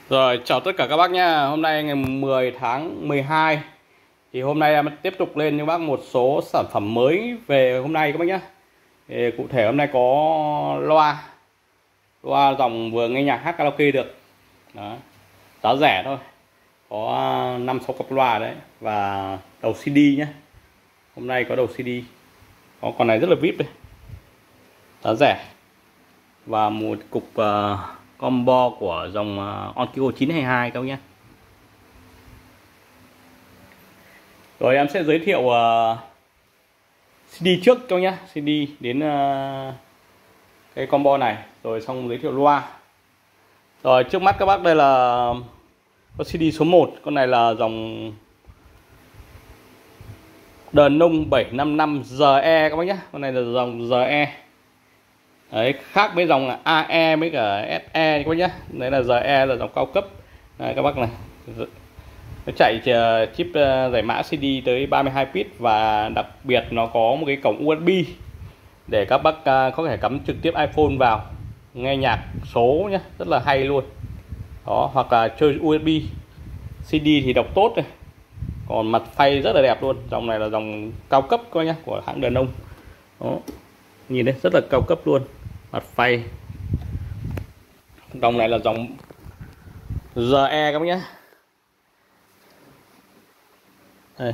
Rồi, chào tất cả các bác nha. Hôm nay ngày 10 tháng 12 thì hôm nay em tiếp tục lên cho bác một số sản phẩm mới về hôm nay các bác nhé. Cụ thể hôm nay có loa loa dòng vừa nghe nhạc hát karaoke được. Đó. Giá rẻ thôi. Có 5-6 cặp loa đấy và đầu CD nhé. Hôm nay có đầu CD. Có con này rất là VIP đây. Giá rẻ. Và một cục combo của dòng Onkyo 922 các bác nhé. Rồi em sẽ giới thiệu CD trước cho nhé, CD đến cái combo này, rồi xong giới thiệu loa. Rồi trước mắt các bác đây là có CD số 1, con này là dòng Denon 755 GE các bác nhé, con này là dòng GE. Đấy, khác với dòng AE với cả SE các bác nhé, đấy là GE là dòng cao cấp. Đấy, các bác này nó chạy chip giải mã CD tới 32 bit và đặc biệt nó có một cái cổng USB để các bác có thể cắm trực tiếp iPhone vào nghe nhạc số nhé, rất là hay luôn. Đó, hoặc là chơi USB. CD thì đọc tốt này, còn mặt phay rất là đẹp luôn. Dòng này là dòng cao cấp coi nhé, của hãng Denon. Đó, nhìn đấy rất là cao cấp luôn, mặt phay. Dòng này là dòng GE các bác nhé. Đây.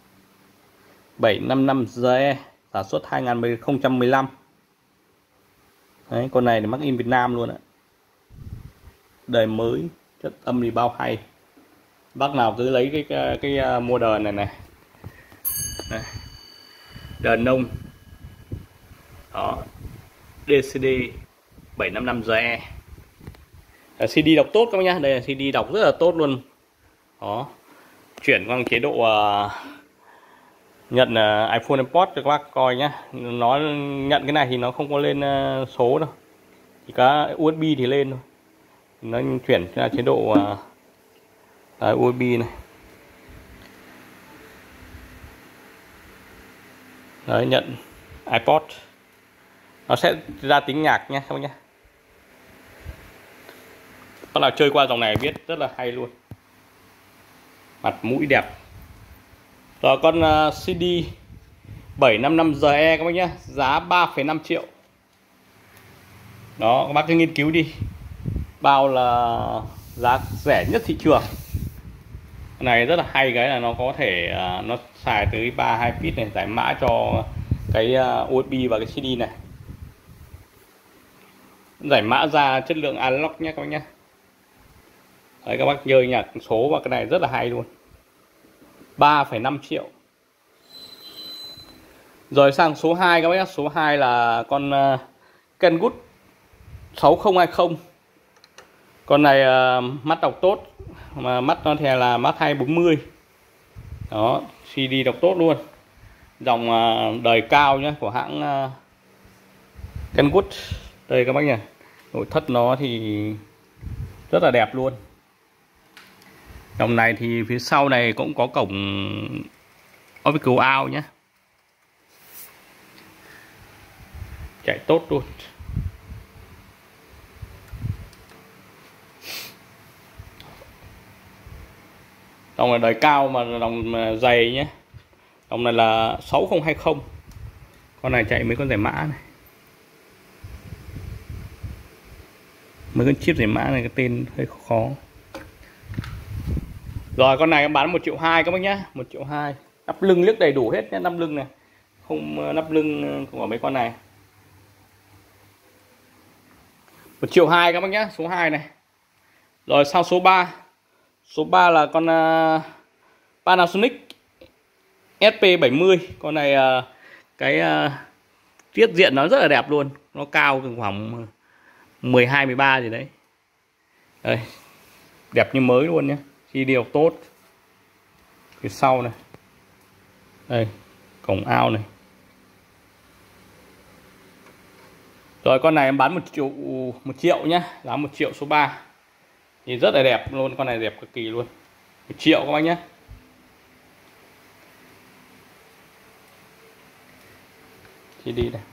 755 GE sản xuất 2015. Đấy, con này thì made in Việt Nam luôn ạ. Đời mới, chất âm thì bao hay. Bác nào cứ lấy cái model này này. Đây. Denon. Đó. DCD 755 GE. CD đọc tốt các bác nhá, đây là CD đọc rất là tốt luôn. Đó. Chuyển qua chế độ nhận iPhone import cho các bác coi nhé. Nó nhận cái này thì nó không có lên số đâu, chỉ có USB thì lên thôi. Nó chuyển ra chế độ USB này. Đấy, nhận iPod, nó sẽ ra tiếng nhạc nhé các bác nhé. Bác nào chơi qua dòng này biết rất là hay luôn, mặt mũi đẹp. Rồi con CD 755 GE các bác nhé, giá 3,5 triệu. Đó, các bác cứ nghiên cứu đi, bao là giá rẻ nhất thị trường. Cái này rất là hay, cái là nó có thể nó xài tới 32 bit này, giải mã cho cái USB và cái CD này, giải mã ra chất lượng analog nhé các bác nhé. Đấy, các bác chơi nhạc số và cái này rất là hay luôn. 3,5 triệu. Rồi sang số 2 các bác nhé. Số 2 là con Kenwood 6020. Con này mắt đọc tốt, mà mắt nó thì là mắt 240. Đó, CD đọc tốt luôn. Dòng đời cao nhé, của hãng Kenwood. Đây các bác nhỉ. Nội thất nó thì rất là đẹp luôn. Dòng này thì phía sau này cũng có cổng optical out nhé, chạy tốt luôn. Dòng này đời cao mà dòng dày nhé. Dòng này là 6020. Con này chạy mấy con giải mã này, mấy con chip giải mã này cái tên hơi khó. Rồi con này em bán 1,2 triệu các bác nhé, 1,2 triệu. Nắp lưng liếc đầy đủ hết nhé, nắp lưng này, không nắp lưng của mấy con này. 1,2 triệu các bác nhé, số 2 này. Rồi sang số 3. Số 3 là con Panasonic SP70. Con này cái tiết diện nó rất là đẹp luôn, nó cao khoảng 12-13 gì đấy. Đây, đẹp như mới luôn nhé. Chi điều tốt. Phía sau này, đây cổng ao này. Rồi con này em bán 1 triệu nhé, giá 1 triệu số 3. Thì rất là đẹp luôn, con này đẹp cực kỳ luôn. 1 triệu các bác nhé. Thì đi này.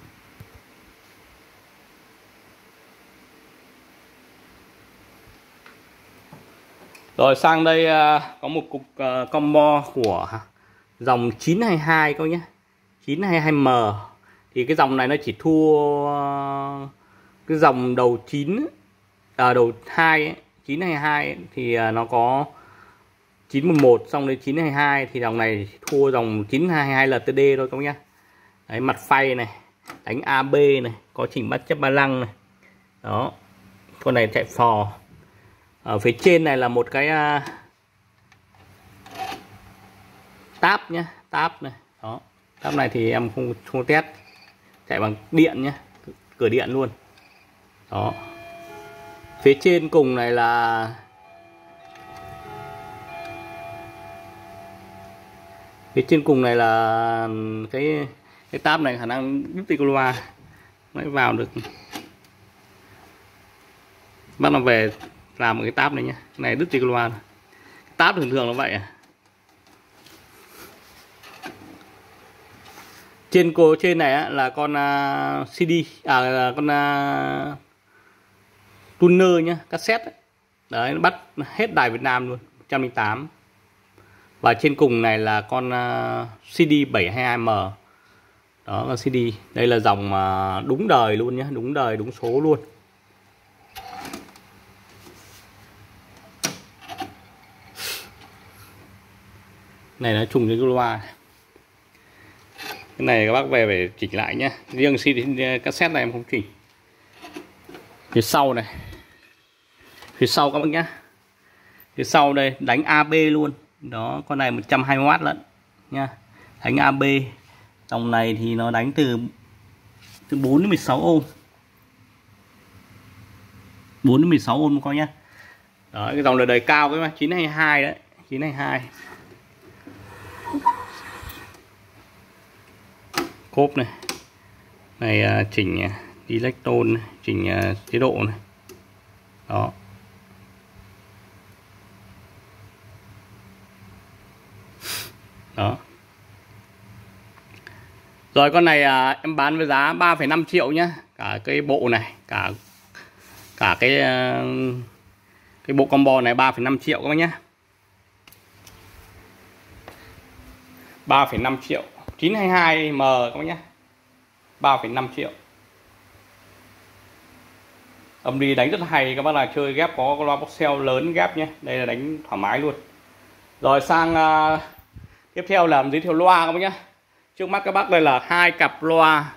Rồi sang đây có một cục combo của dòng 922 các nhé, 922M. Thì cái dòng này nó chỉ thua cái dòng đầu 9 đầu 2 ấy, 922 ấy, thì nó có 911, xong đến 922 thì dòng này thua dòng 922 LTD thôi các nhé. Đấy, mặt phay này, đánh AB này, có chỉnh bắt chấp ba lăng này. Đó, con này chạy phò. Ở phía trên này là một cái táp nhé, táp này. Đó, táp này thì em không test, chạy bằng điện nhé, cửa điện luôn. Đó, phía trên cùng này là cái táp này khả năng đứt loa mới vào được. Bắt nó về làm một cái táp này nhé, cái này đứt loa. Táp thường thường nó vậy à. Trên này á, là con CD con tuner nhá, cassette ấy. Đấy, nó bắt hết đài Việt Nam luôn, 108. Và trên cùng này là con CD 722M. Đó là CD. Đây là dòng đúng đời luôn nhé, đúng đời đúng số luôn. Này nó trùng với cái loa. Cái này các bác về phải chỉnh lại nhé. Riêng CD cassette này em không chỉnh. Phía sau này, phía sau các bác nhé, phía sau đây đánh AB luôn. Đó, con này 120W lận nha, đánh AB. Dòng này thì nó đánh từ 4 đến 16 ohm, 4 đến 16 ohm coi nhá. Đó, cái dòng này đời cao cái mà 922 đấy, 922. Cốp này, này chỉnh electron này, chỉnh chế độ này. Đó. Đó. Rồi con này em bán với giá 3,5 triệu nhá, cả cái bộ này, cả cái bộ combo này 3,5 triệu các bác nhá. 3,5 triệu 922M các bác nhá, 3,5 triệu. Âm đi đánh rất hay, các bác là chơi ghép có loa Voxel lớn ghép nhé, đây là đánh thoải mái luôn. Rồi sang tiếp theo là giới thiệu loa các bác nhé. Trước mắt các bác đây là hai cặp loa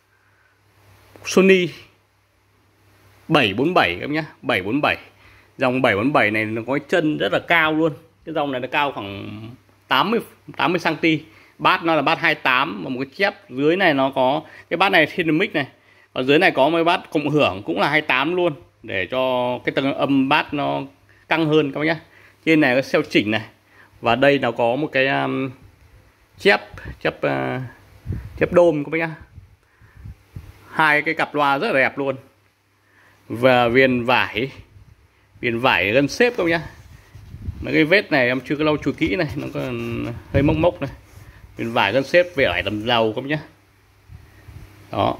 Sony 747 các bác nhé, 747. Dòng 747 này nó có chân rất là cao luôn. Cái dòng này nó cao khoảng 80 cm. Bát nó là bát 28 và một cái chép dưới này nó có cái bát này thiên mic này. Ở dưới này có mấy bát cộng hưởng cũng là 28 luôn, để cho cái tầng âm bát nó căng hơn các bác nhé. Trên này có xeo chỉnh này. Và đây nó có một cái chép đôm các bác nhá. Hai cái cặp loa rất là đẹp luôn. Và viền vải gân xếp các bác nhá. Mấy cái vết này em chưa có lau chùi kỹ này, nó còn hơi mốc mốc này. Viền vải gân xếp về vải tầm dầu các bác nhá. Đó.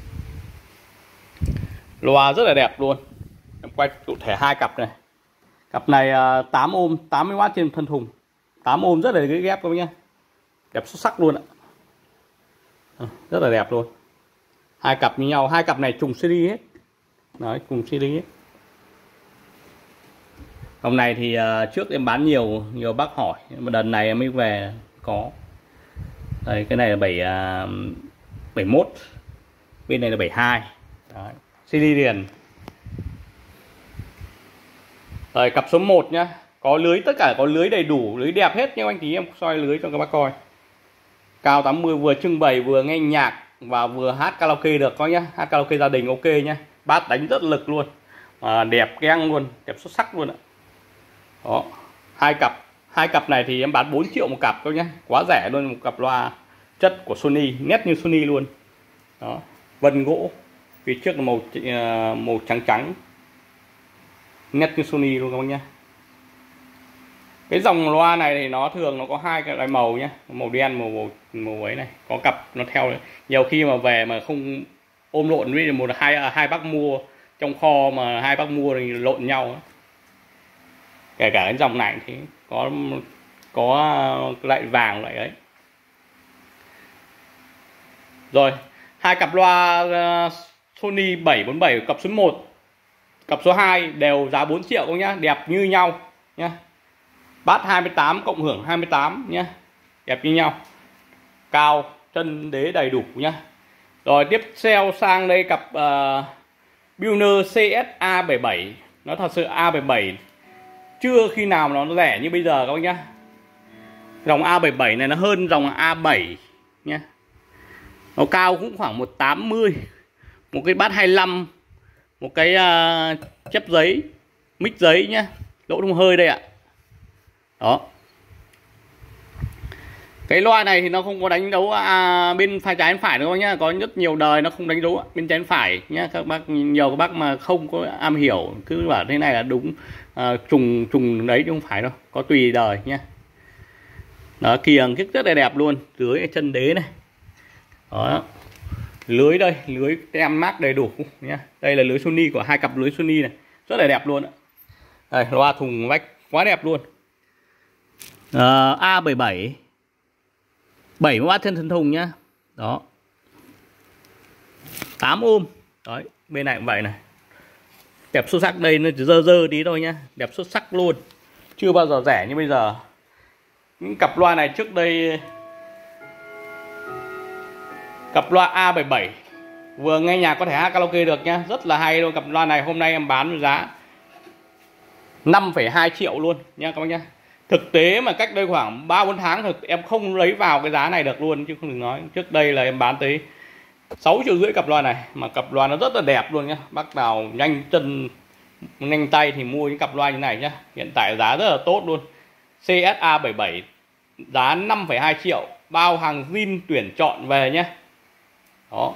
Loa rất là đẹp luôn. Em quay cụ thể hai cặp này. Cặp này 8 ohm, 80W trên thân thùng. 8 ohm rất là ghép các bác nhá. Đẹp xuất sắc luôn ạ. Rất là đẹp luôn. Hai cặp như nhau, hai cặp này trùng CD hết. Đấy, cùng CD hết. Hôm nay thì trước em bán nhiều bác hỏi, mà đợt này em mới về có. Đây, cái này là 71. Bên này là 72. Đấy, CD liền. Rồi cặp số 1 nhá. Có lưới, tất cả có lưới đầy đủ, lưới đẹp hết nha anh tí, em soi lưới cho các bác coi. Cao 80, vừa trưng bày vừa nghe nhạc và vừa hát karaoke được coi nhá, hát karaoke gia đình ok nhá. Bát đánh rất lực luôn. Đẹp keng luôn, đẹp xuất sắc luôn ạ. Đó, hai cặp này thì em bán 4 triệu một cặp thôi nhá, quá rẻ luôn, một cặp loa chất của Sony, nét như Sony luôn. Đó, vân gỗ, phía trước là màu trắng, nét như Sony luôn các bác nhá. Cái dòng loa này thì nó thường nó có hai cái loại màu nhé, màu đen, màu ấy này, có cặp nó theo đấy. Nhiều khi mà về mà không ôm lộn với hai bác mua trong kho, mà hai bác mua thì lộn nhau. Kể cả cái dòng này thì có lại vàng lại ấy. Rồi, hai cặp loa Sony 747 cặp số 1, cặp số 2 đều giá 4 triệu các nhá, đẹp như nhau nhá. Bass 28 cộng hưởng 28 nhá. Đẹp như nhau. Cao, chân đế đầy đủ nhá. Rồi tiếp theo sang đây cặp Pioneer CS A77. Nó thật sự A77 chưa khi nào nó rẻ như bây giờ các bác nhá. Dòng A77 này nó hơn dòng A7 nhá. Nó cao cũng khoảng 180. Một cái bass 25, một cái chép giấy, mic giấy nhá, lỗ thông hơi đây ạ. Đó. Cái loa này thì nó không có đánh dấu bên phải trái phải đâu nhá, có rất nhiều đời nó không đánh dấu bên trái phải nhá. Các bác nhiều các bác mà không có am hiểu cứ bảo thế này là đúng, trùng đấy chứ không phải đâu, có tùy đời nhá. Đó, kiềng rất là đẹp luôn, dưới cái chân đế này. Đó. Lưới đây, lưới tem mác đầy đủ nhá. Đây là lưới Sony của hai cặp lưới Sony này, rất là đẹp luôn ạ. Đây, loa thùng vách quá đẹp luôn. A77 70W thân thùng nhá. Đó. 8 ohm. Đấy, bên này cũng vậy này. Đẹp xuất sắc, đây nó chỉ dơ tí thôi nhá, đẹp xuất sắc luôn. Chưa bao giờ rẻ như bây giờ. Những cặp loa này trước đây, cặp loa A77 vừa nghe nhạc có thể hát karaoke được nhá, rất là hay luôn. Cặp loa này hôm nay em bán với giá 5,2 triệu luôn nha các bác nhá. Thực tế mà cách đây khoảng 3-4 tháng thì em không lấy vào cái giá này được luôn, chứ không đừng nói. Trước đây là em bán tới 6,5 triệu cặp loa này, mà cặp loa nó rất là đẹp luôn nhá. Bác nào nhanh chân nhanh tay thì mua những cặp loa như này nhá. Hiện tại giá rất là tốt luôn. CSA 77 giá 5,2 triệu, bao hàng zin tuyển chọn về nhé. Đó,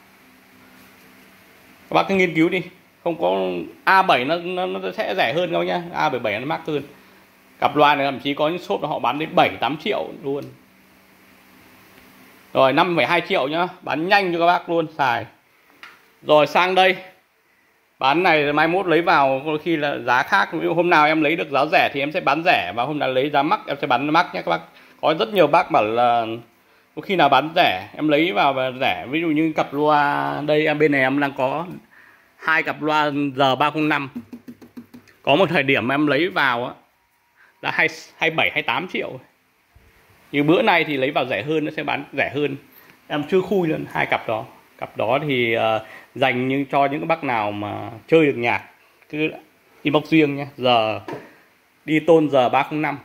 các bác cứ nghiên cứu đi. Không có A7 nó sẽ rẻ hơn các bác nhá, A77 nó mắc hơn. Cặp loa này thậm chí có những shop họ bán đến 7-8 triệu luôn. Rồi 5,2 triệu nhá, bán nhanh cho các bác luôn xài. Rồi sang đây, bán này mai mốt lấy vào có khi là giá khác. Ví dụ hôm nào em lấy được giá rẻ thì em sẽ bán rẻ, và hôm nào lấy giá mắc em sẽ bán mắc nhé các bác. Có rất nhiều bác bảo là có khi nào bán rẻ em lấy vào và rẻ. Ví dụ như cặp loa đây, bên này em đang có hai cặp loa R305. Có một thời điểm em lấy vào á là 27-28 triệu. Như bữa nay thì lấy vào rẻ hơn, nó sẽ bán rẻ hơn. Em chưa khui lên hai cặp đó. Cặp đó thì dành nhưng cho những bác nào mà chơi được nhạc cứ inbox riêng nhé. Giờ đi tôn giờ 305.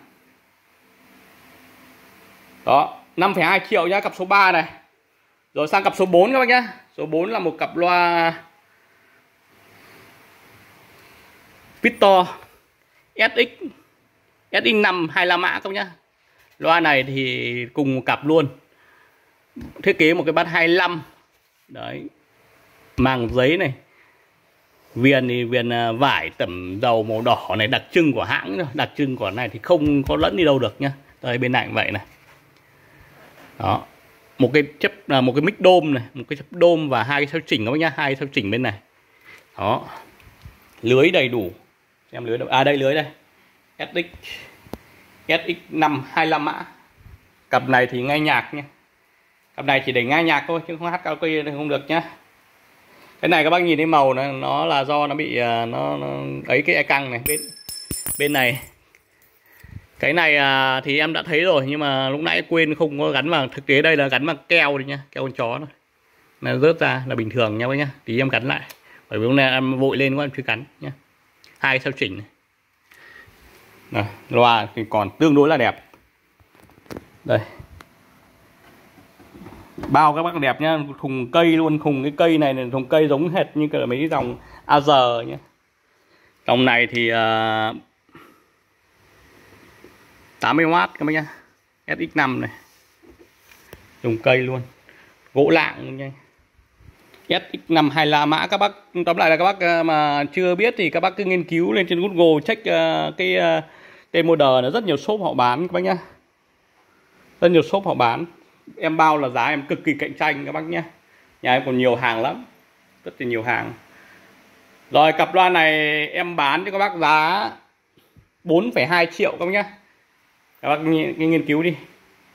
Đó, 5,2 triệu nhá, cặp số 3 này. Rồi sang cặp số 4 các bác nhá. Số 4 là một cặp loa Victor SX SX5 25 mã các bác nhá. Loa này thì cùng một cặp luôn. Thiết kế một cái bass 25. Đấy. Màng giấy này. Viền thì viền vải tẩm dầu màu đỏ này, đặc trưng của hãng, đặc trưng của này thì không có lẫn đi đâu được nhá. Đây bên này cũng vậy này. Đó. Một cái mic đôm này, một cái chấp đôm và hai cái sao chỉnh các bác nhá, hai cái sao chỉnh bên này. Đó. Lưới đầy đủ. Xem lưới đâu. À đây lưới đây. SX5 25 mã. Cặp này thì nghe nhạc nha. Cặp này chỉ để nghe nhạc thôi chứ không hát karaoke thì không được nhá. Cái này các bác nhìn thấy màu này, nó là do nó bị nó ấy cái e căng này bên này. Cái này thì em đã thấy rồi nhưng mà lúc nãy quên không có gắn vào. Thực tế đây là gắn bằng keo đi nhá, keo con chó này. Nó rớt ra là bình thường nha bác nhá. Tí em gắn lại. Bởi vì hôm nay em vội lên quá em chưa gắn nhá. Hai cái sao chỉnh này. Này, loa thì còn tương đối là đẹp. Đây. Bao các bác đẹp nhá, thùng cây luôn, thùng cái cây này là thùng cây giống hệt như cả mấy cái dòng AZ nhá. Dòng này thì 80W các bác nhá. SX5 này. Thùng cây luôn. Gỗ lạng nha. SX5 25 mã các bác, tóm lại là các bác mà chưa biết thì các bác cứ nghiên cứu lên trên Google check cái tên model, nó rất nhiều shop họ bán các bác nhá. Rất nhiều shop họ bán. Em bao là giá em cực kỳ cạnh tranh các bác nhé. Nhà em còn nhiều hàng lắm, rất là nhiều hàng. Rồi cặp loa này em bán cho các bác giá 4,2 triệu các bác nhá. Các bác nghiên cứu đi.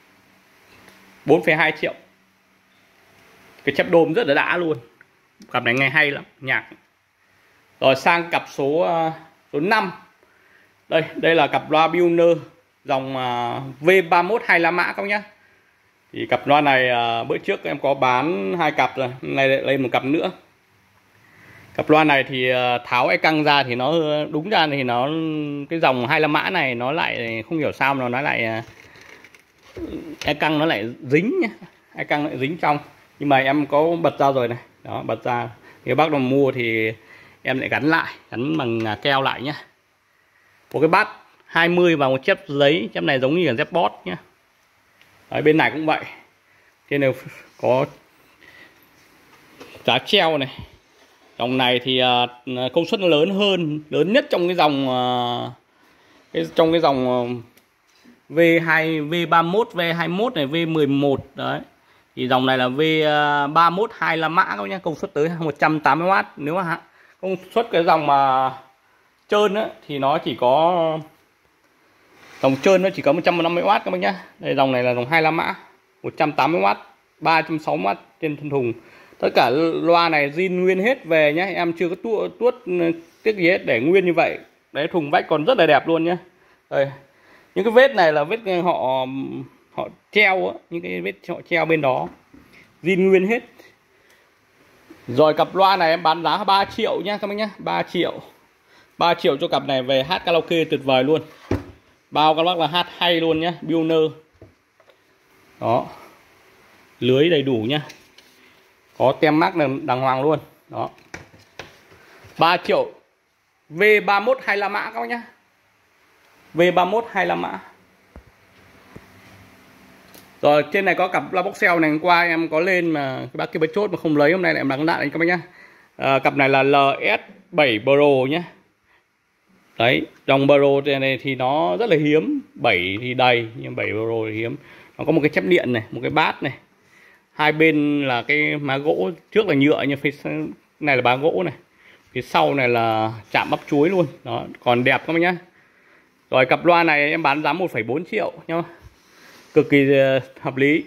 4,2 triệu. Cái chép đôm rất là đã luôn. Cặp này nghe hay lắm, nhạc. Rồi sang cặp số 5. Đây là cặp loa Pioneer dòng V31 25 mã các bác nhá. Thì cặp loa này bữa trước em có bán 2 cặp rồi, hôm nay lại lên một cặp nữa. Cặp loa này thì tháo e căng ra thì nó đúng ra thì nó cái dòng 25 mã này nó lại không hiểu sao mà nó lại e căng nó lại dính nhá. E căng lại dính trong. Nhưng mà em có bật ra rồi này. Đó, bật ra. Nếu bác nào mua thì em lại gắn bằng keo lại nhá. Có cái bát 20 và một chép giấy, chép này giống như là dép bót nhá. Đấy, bên này cũng vậy. Trên này có giá treo này. Dòng này thì công suất nó lớn nhất trong cái dòng V2, V31, V21 này, V11 đấy. Thì dòng này là V31 25 mã các nhá, công suất tới 180W. Nếu mà công suất cái dòng mà trơn á thì nó chỉ có dòng trơn nó chỉ có 150W các bác nhá. Đây dòng này là dòng 25 mã, 180W, 360W trên thân thùng. Tất cả loa này zin nguyên hết về nhé, em chưa có tuốt tiếc gì hết, để nguyên như vậy. Đấy, thùng vách còn rất là đẹp luôn nhé. Đây, những cái vết này là vết họ treo á, những cái vết họ treo bên đó zin nguyên hết. Rồi cặp loa này em bán giá 3 triệu nhá các bác nhá, 3 triệu. 3 triệu cho cặp này về hát karaoke tuyệt vời luôn. Bao các bác là hát hay luôn nhá, Pioneer. Đó. Lưới đầy đủ nhá. Có tem mác đàng hoàng luôn. Đó. 3 triệu. V31 25 mã các bác nhá. V31 25 mã. Rồi trên này có cặp loa Boxel này, hôm qua em có lên mà cái bác kia bật chốt mà không lấy, hôm nay lại em đăng lại các bác nhá. Cặp này là LS7 Pro nhá. Đấy, dòng Pro này thì nó rất là hiếm, 7 thì đầy nhưng 7 Pro thì hiếm. Nó có một cái chép điện này, một cái bát này. Hai bên là cái má gỗ, trước là nhựa nhưng phía này là má gỗ này. Phía sau này là chạm bắp chuối luôn. Đó, còn đẹp các bác nhá. Rồi cặp loa này em bán giá 1,4 triệu nhá. Cực kỳ hợp lý.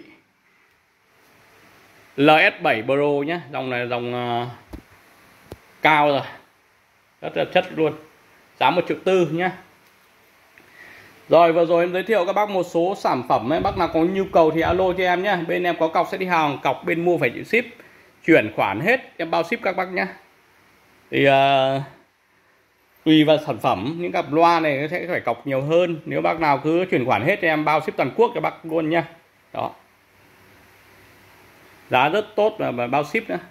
LS7 Pro nhá, dòng này là dòng cao rồi. Rất là chất luôn. Giá 1,4 triệu nhá. Rồi vừa rồi em giới thiệu các bác một số sản phẩm ấy, bác nào có nhu cầu thì alo cho em nhé. Bên em có cọc sẽ đi hàng, cọc bên mua phải chịu ship, chuyển khoản hết, em bao ship các bác nhé. Thì tùy vào sản phẩm, những cặp loa này sẽ phải cọc nhiều hơn. Nếu bác nào cứ chuyển khoản hết thì em bao ship toàn quốc cho bác luôn nhá. Đó. Giá rất tốt và bao ship nữa.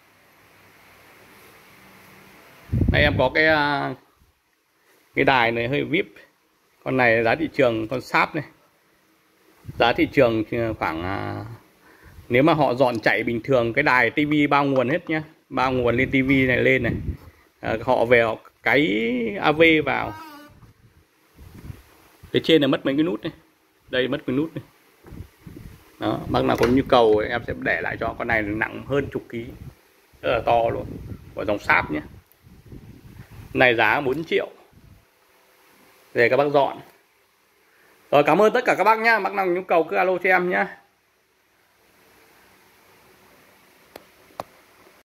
Đây em có cái đài này hơi vip. Con này giá thị trường, con sáp này, giá thị trường khoảng nếu mà họ dọn chạy bình thường, cái đài tivi bao nguồn hết nhá, bao nguồn lên tivi này lên này, họ về họ cái AV vào. Cái trên này mất mấy cái nút này, đây mất cái nút này. Đó, bác nào có nhu cầu em sẽ để lại cho. Con này nặng hơn chục ký, rất là to luôn, của dòng sáp nhé. Này giá 4 triệu để các bác dọn. Rồi cảm ơn tất cả các bác nhá. Bác nào nhu cầu cứ alo cho em nhá.